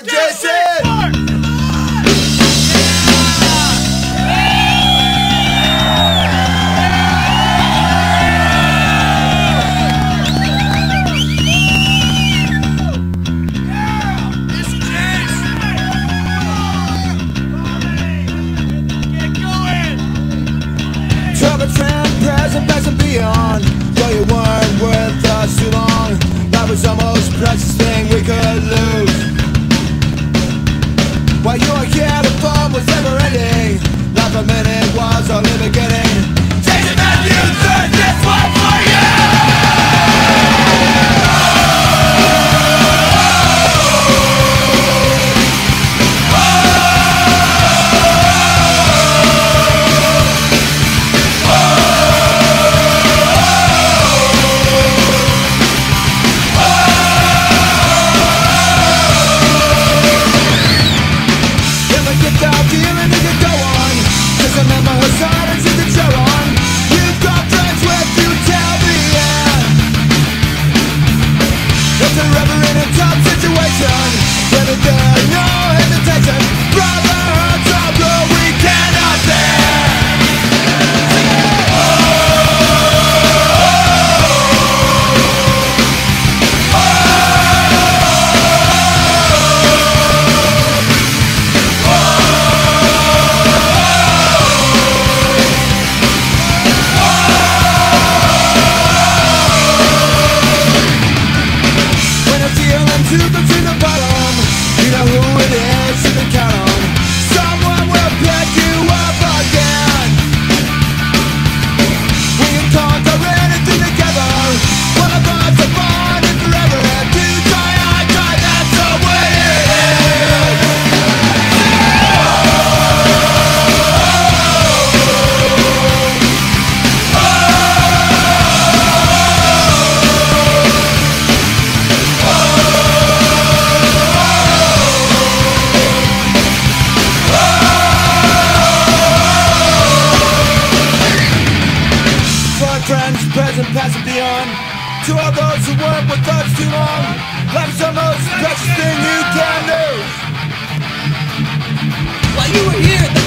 for Jason! Present, past and beyond. Though you weren't with us too long, that was the most precious thing we could lose. While you were here, the fun was never ending. Life a minute was only beginning. Jason Matthews, this one for you! Remember her silence in the chair on. You've got friends with you till the end. If they're ever in a tough situation, then there's no hesitation. Brotherhood, trouble we cannot bear. To the bottom, you know who it is you can count on. Someone will pick you up again. We can conquer anything together. One of us are born and forever. And to try, I try, that's the way it is. Friends, present, past and beyond. To all those who weren't with us too long, life's the most precious thing you can do. While you were here,